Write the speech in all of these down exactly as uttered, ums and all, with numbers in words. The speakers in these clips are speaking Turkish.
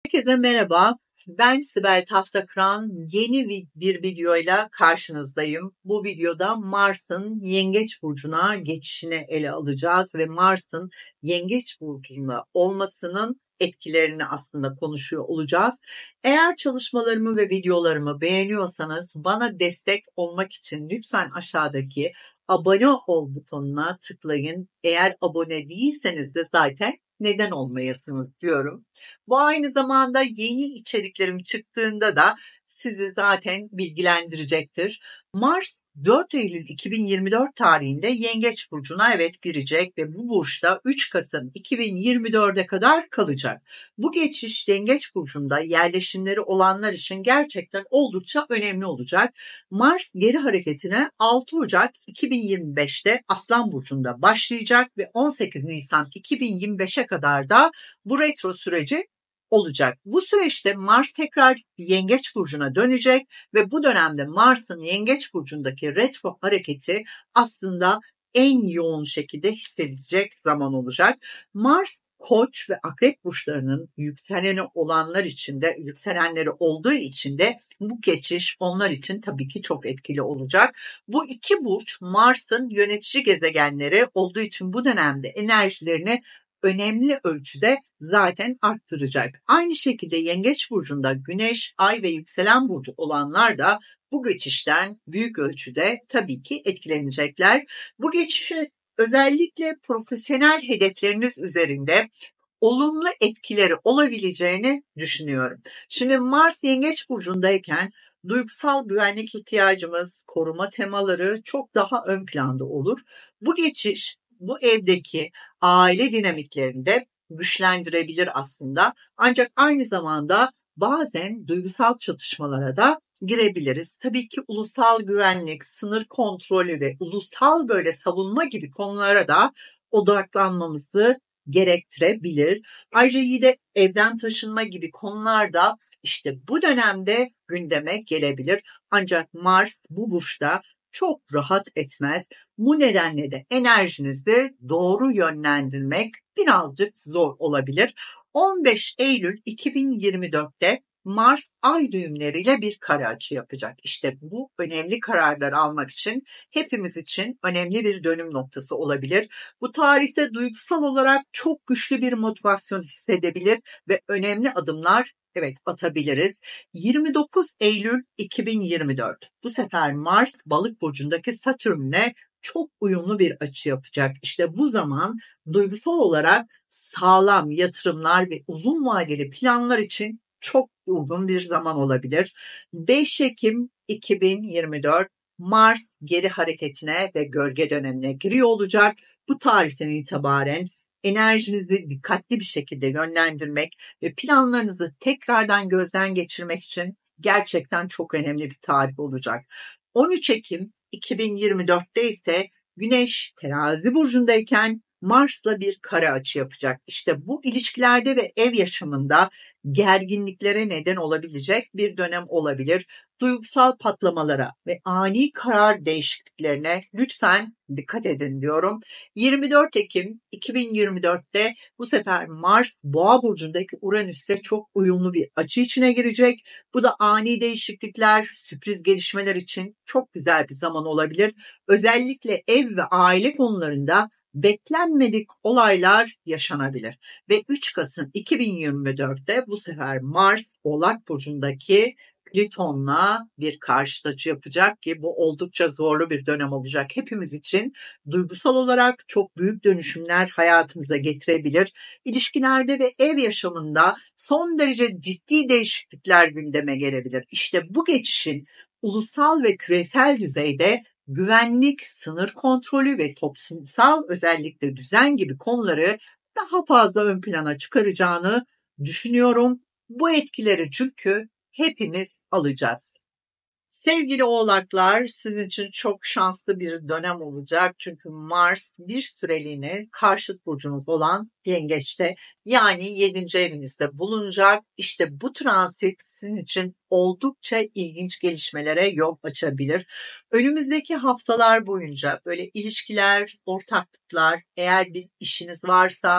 Herkese merhaba. Ben Sibel Tahtakıran. Yeni bir videoyla karşınızdayım. Bu videoda Mars'ın Yengeç burcuna geçişini ele alacağız ve Mars'ın Yengeç burcunda olmasının etkilerini aslında konuşuyor olacağız. Eğer çalışmalarımı ve videolarımı beğeniyorsanız bana destek olmak için lütfen aşağıdaki abone ol butonuna tıklayın. Eğer abone değilseniz de zaten neden olmayasınız diyorum. Bu aynı zamanda yeni içeriklerim çıktığında da sizi zaten bilgilendirecektir. Mars dört Eylül iki bin yirmi dört tarihinde Yengeç burcuna evet girecek ve bu burçta üç Kasım iki bin yirmi dörde kadar kalacak. Bu geçiş Yengeç burcunda yerleşimleri olanlar için gerçekten oldukça önemli olacak. Mars geri hareketine altı Ocak iki bin yirmi beşte Aslan burcunda başlayacak ve on sekiz Nisan iki bin yirmi beşe kadar da bu retro süreci olacak. Bu süreçte Mars tekrar Yengeç burcuna dönecek ve bu dönemde Mars'ın Yengeç burcundaki retro hareketi aslında en yoğun şekilde hissedilecek zaman olacak. Mars Koç ve Akrep burçlarının yükseleni olanlar için de yükselenleri olduğu için de bu geçiş onlar için tabii ki çok etkili olacak. Bu iki burç Mars'ın yönetici gezegenleri olduğu için bu dönemde enerjilerini önemli ölçüde zaten arttıracak. Aynı şekilde Yengeç burcunda Güneş, Ay ve yükselen burcu olanlar da bu geçişten büyük ölçüde tabii ki etkilenecekler. Bu geçişe özellikle profesyonel hedefleriniz üzerinde olumlu etkileri olabileceğini düşünüyorum. Şimdi Mars Yengeç burcundayken duygusal güvenlik ihtiyacımız, koruma temaları çok daha ön planda olur. Bu geçiş bu evdeki aile dinamiklerinde güçlendirebilir aslında. Ancak aynı zamanda bazen duygusal çatışmalara da girebiliriz. Tabii ki ulusal güvenlik, sınır kontrolü ve ulusal böyle savunma gibi konulara da odaklanmamızı gerektirebilir. Ayrıca yine evden taşınma gibi konularda işte bu dönemde gündeme gelebilir. Ancak Mars bu burçta çok rahat etmez. Bu nedenle de enerjinizi doğru yönlendirmek birazcık zor olabilir. on beş Eylül iki bin yirmi dörtte Mars ay düğümleriyle bir kare açı yapacak. İşte bu önemli kararları almak için hepimiz için önemli bir dönüm noktası olabilir. Bu tarihte duygusal olarak çok güçlü bir motivasyon hissedebilir ve önemli adımlar evet atabiliriz. yirmi dokuz Eylül iki bin yirmi dört bu sefer Mars Balık burcundaki Satürn'le çok uyumlu bir açı yapacak. İşte bu zaman duygusal olarak sağlam yatırımlar ve uzun vadeli planlar için çok uygun bir zaman olabilir. beş Ekim iki bin yirmi dört Mars geri hareketine ve gölge dönemine giriyor olacak. Bu tarihten itibaren enerjinizi dikkatli bir şekilde yönlendirmek ve planlarınızı tekrardan gözden geçirmek için gerçekten çok önemli bir tarih olacak. on üç Ekim iki bin yirmi dörtte ise Güneş Terazi burcundayken Mars'la bir kare açı yapacak. İşte bu ilişkilerde ve ev yaşamında gerginliklere neden olabilecek bir dönem olabilir. Duygusal patlamalara ve ani karar değişikliklerine lütfen dikkat edin diyorum. yirmi dört Ekim iki bin yirmi dörtte bu sefer Mars Boğa burcundaki Uranüs'le çok uyumlu bir açı içine girecek. Bu da ani değişiklikler, sürpriz gelişmeler için çok güzel bir zaman olabilir. Özellikle ev ve aile konularında beklenmedik olaylar yaşanabilir. Ve üç Kasım iki bin yirmi dörtte bu sefer Mars Oğlak burcundaki Plüton'la bir karşıt açı yapacak ki bu oldukça zorlu bir dönem olacak hepimiz için. Duygusal olarak çok büyük dönüşümler hayatımıza getirebilir. İlişkilerde ve ev yaşamında son derece ciddi değişiklikler gündeme gelebilir. İşte bu geçişin ulusal ve küresel düzeyde güvenlik, sınır kontrolü ve toplumsal özellikle düzen gibi konuları daha fazla ön plana çıkaracağını düşünüyorum. Bu etkileri çünkü hepimiz alacağız. Sevgili oğlaklar, sizin için çok şanslı bir dönem olacak. Çünkü Mars bir süreliğine karşıt burcunuz olan Yengeç'te yani yedinci evinizde bulunacak. İşte bu transit sizin için oldukça ilginç gelişmelere yol açabilir. Önümüzdeki haftalar boyunca böyle ilişkiler, ortaklıklar, eğer bir işiniz varsa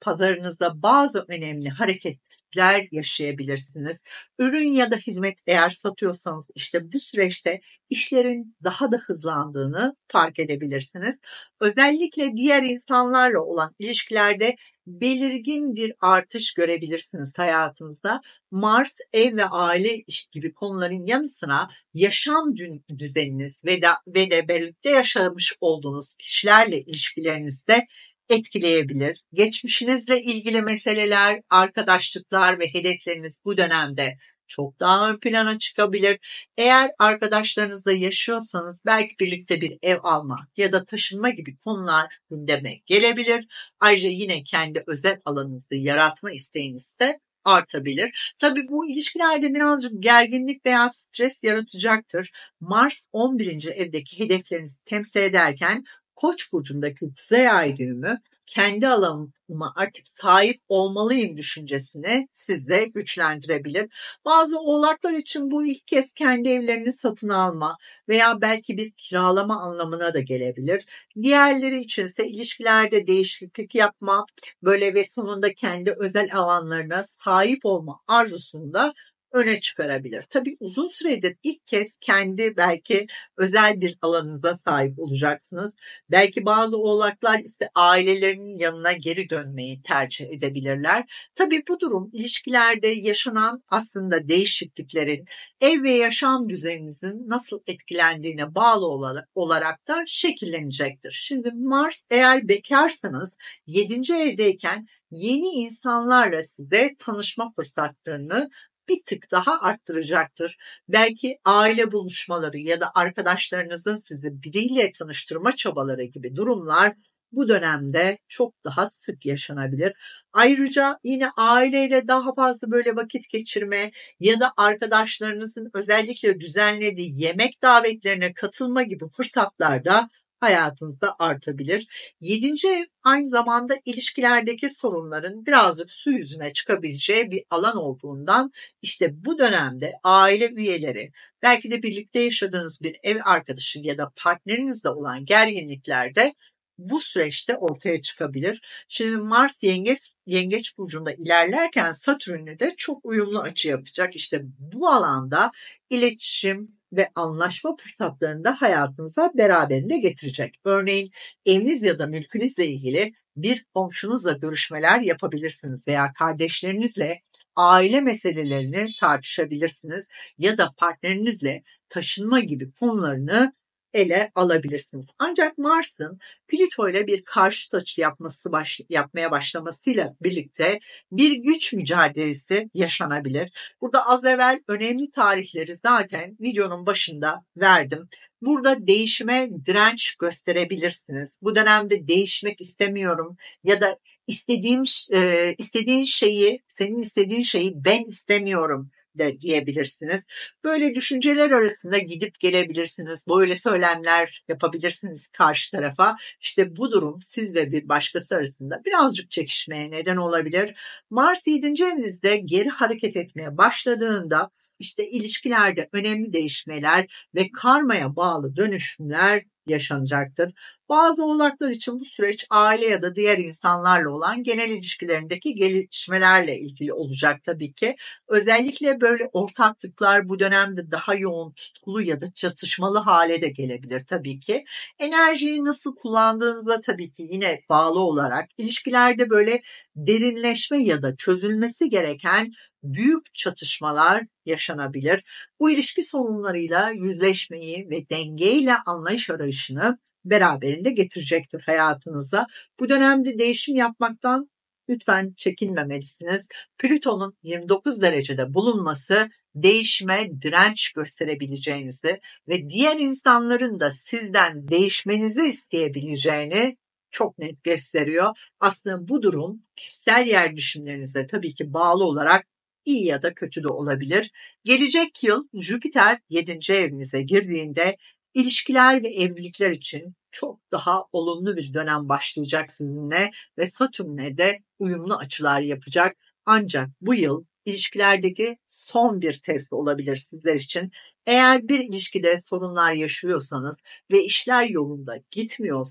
pazarınızda bazı önemli hareketler yaşayabilirsiniz. Ürün ya da hizmet eğer satıyorsanız işte bu süreçte işlerin daha da hızlandığını fark edebilirsiniz. Özellikle diğer insanlarla olan ilişkilerde belirgin bir artış görebilirsiniz hayatınızda. Mars, ev ve aile gibi konuların yanı sıra yaşam düzeniniz ve de, ve de birlikte yaşamış olduğunuz kişilerle ilişkilerinizde etkileyebilir. Geçmişinizle ilgili meseleler, arkadaşlıklar ve hedefleriniz bu dönemde çok daha ön plana çıkabilir. Eğer arkadaşlarınızla yaşıyorsanız belki birlikte bir ev alma ya da taşınma gibi konular gündeme gelebilir. Ayrıca yine kendi özel alanınızı yaratma isteğiniz de artabilir. Tabii bu ilişkilerde birazcık gerginlik veya stres yaratacaktır. Mars on birinci evdeki hedeflerinizi temsil ederken Koç burcundaki kuzey ay düğümü kendi alanıma artık sahip olmalıyım düşüncesini sizde güçlendirebilir. Bazı oğlaklar için bu ilk kez kendi evlerini satın alma veya belki bir kiralama anlamına da gelebilir. Diğerleri içinse ilişkilerde değişiklik yapma, böyle ve sonunda kendi özel alanlarına sahip olma arzusunda öne çıkarabilir. Tabii uzun süredir ilk kez kendi belki özel bir alanınıza sahip olacaksınız. Belki bazı oğlaklar ise ailelerinin yanına geri dönmeyi tercih edebilirler. Tabii bu durum ilişkilerde yaşanan aslında değişikliklerin ev ve yaşam düzeninizin nasıl etkilendiğine bağlı olarak da şekillenecektir. Şimdi Mars eğer bekarsanız yedinci evdeyken yeni insanlarla size tanışma fırsatlarını bir tık daha arttıracaktır. Belki aile buluşmaları ya da arkadaşlarınızın sizi biriyle tanıştırma çabaları gibi durumlar bu dönemde çok daha sık yaşanabilir. Ayrıca yine aileyle daha fazla böyle vakit geçirme ya da arkadaşlarınızın özellikle düzenlediği yemek davetlerine katılma gibi fırsatlar da hayatınızda artabilir. Yedinci ev aynı zamanda ilişkilerdeki sorunların birazcık su yüzüne çıkabileceği bir alan olduğundan işte bu dönemde aile üyeleri, belki de birlikte yaşadığınız bir ev arkadaşı ya da partnerinizle olan gerginliklerde bu süreçte ortaya çıkabilir. Şimdi Mars yengeç, yengeç burcunda ilerlerken Satürn'le de çok uyumlu açı yapacak. İşte bu alanda iletişim ve anlaşma fırsatlarını da hayatınıza beraberinde getirecek. Örneğin eviniz ya da mülkünüzle ilgili bir komşunuzla görüşmeler yapabilirsiniz veya kardeşlerinizle aile meselelerini tartışabilirsiniz ya da partnerinizle taşınma gibi konularını ele alabilirsiniz. Ancak Mars'ın Plüto ile bir karşıt açı yapması baş, yapmaya başlamasıyla birlikte bir güç mücadelesi yaşanabilir. Burada az evvel önemli tarihleri zaten videonun başında verdim. Burada değişime direnç gösterebilirsiniz. Bu dönemde değişmek istemiyorum ya da istediğim e, istediğin şeyi, senin istediğin şeyi ben istemiyorum de diyebilirsiniz. Böyle düşünceler arasında gidip gelebilirsiniz. Böyle söylemler yapabilirsiniz karşı tarafa. İşte bu durum siz ve bir başkası arasında birazcık çekişmeye neden olabilir. Mars yedinci evinizde geri hareket etmeye başladığında işte ilişkilerde önemli değişmeler ve karmaya bağlı dönüşümler yaşanacaktır. Bazı oğlaklar için bu süreç aile ya da diğer insanlarla olan genel ilişkilerindeki gelişmelerle ilgili olacak tabii ki. Özellikle böyle ortaklıklar bu dönemde daha yoğun, tutkulu ya da çatışmalı hale de gelebilir tabii ki. Enerjiyi nasıl kullandığınıza tabii ki yine bağlı olarak ilişkilerde böyle derinleşme ya da çözülmesi gereken büyük çatışmalar yaşanabilir. Bu ilişki sorunlarıyla yüzleşmeyi ve dengeyle anlayış arayışını beraberinde getirecektir hayatınıza. Bu dönemde değişim yapmaktan lütfen çekinmemelisiniz. Plüton'un yirmi dokuz derecede bulunması değişime direnç gösterebileceğinizi ve diğer insanların da sizden değişmenizi isteyebileceğini çok net gösteriyor. Aslında bu durum kişisel yerleşimlerinize tabii ki bağlı olarak iyi ya da kötü de olabilir. Gelecek yıl Jüpiter yedinci evinize girdiğinde ilişkiler ve evlilikler için çok daha olumlu bir dönem başlayacak sizinle ve Satürn'le de uyumlu açılar yapacak. Ancak bu yıl ilişkilerdeki son bir test olabilir sizler için. Eğer bir ilişkide sorunlar yaşıyorsanız ve işler yolunda gitmiyorsa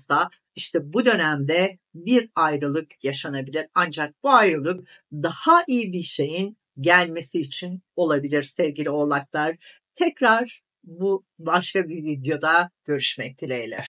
İşte bu dönemde bir ayrılık yaşanabilir. Ancak bu ayrılık daha iyi bir şeyin gelmesi için olabilir sevgili oğlaklar. Tekrar bu başka bir videoda görüşmek dileğiyle.